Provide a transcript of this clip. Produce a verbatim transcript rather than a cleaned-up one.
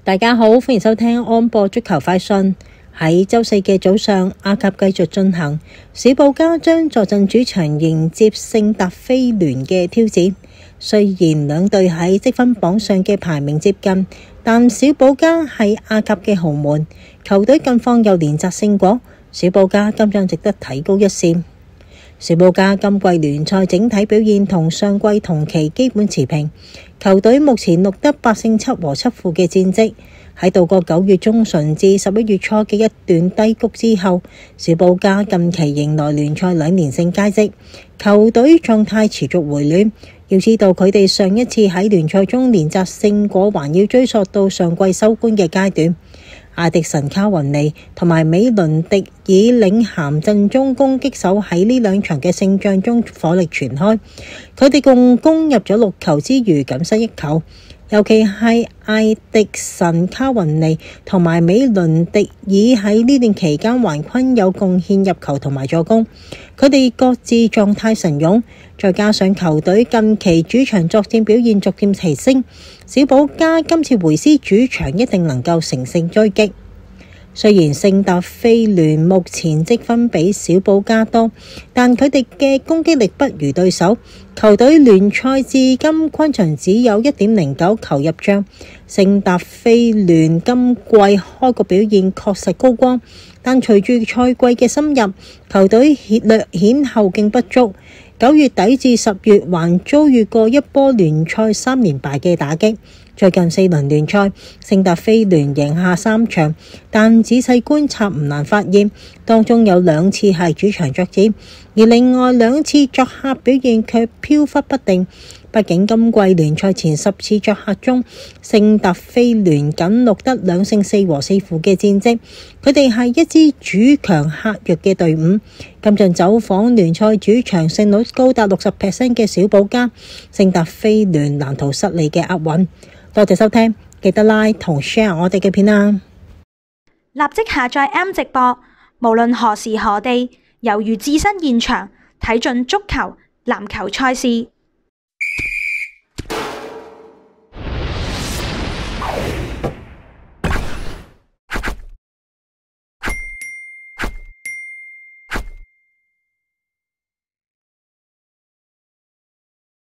大家好，歡迎收聽安播足球快訊。喺周四嘅早上，亞甲繼續進行，小布加將坐鎮主場迎接聖達菲聯嘅挑戰。雖然兩隊喺積分榜上嘅排名接近，但小布加係亞甲嘅豪門，球隊近況又連摘勝果，小布加今仗值得提高一線。小布加今季聯賽整體表現同上季同期基本持平，球隊目前錄得八勝七和七負嘅戰績。喺度過九月中旬至十一月初嘅一段低谷之後，小布加近期迎來聯賽兩連勝佳績，球隊狀態持續回暖。要知道佢哋上一次喺聯賽中連摘勝果，還要追溯到上季收官嘅階段。艾迪臣卡雲尼同埋美倫迪以領銜陣中攻擊手喺呢兩場嘅勝仗中火力全開，佢哋共攻入咗六球之餘僅失一球。尤其係艾迪臣卡雲尼同埋美倫迪爾喺呢段期間還均有貢獻入球同埋助攻，佢哋各自狀態神勇，再加上球隊近期主場作戰表現逐漸提升，小布加今次回師主場一定能夠乘勝追擊。雖然聖達菲聯目前積分比小布加多，但佢哋嘅攻擊力不如對手。球隊聯賽至今均場只有一點零九球入賬。聖達菲聯今季開局表現確實高光，但隨住賽季嘅深入，球隊略顯後勁不足。九月底至十月還遭遇過一波聯賽三連敗嘅打擊。最近四輪聯賽，聖達菲聯贏下三場，但仔細觀察唔難發現，當中有兩次係主場作戰，而另外兩次作客表現卻飄忽不定。畢竟今季聯賽前十次作客中，聖達菲聯僅錄得兩勝四和四負嘅戰績，佢哋係一支主強客弱嘅隊伍。今仗走訪聯賽主場勝率高達六十 percent 嘅小布加，聖達菲聯難逃失利嘅厄運。多謝收聽，記得 like 同 share 我哋嘅片啊！ 立即下載 M 直播，無論何時何地，猶如置身現場，睇盡足球、籃球賽事。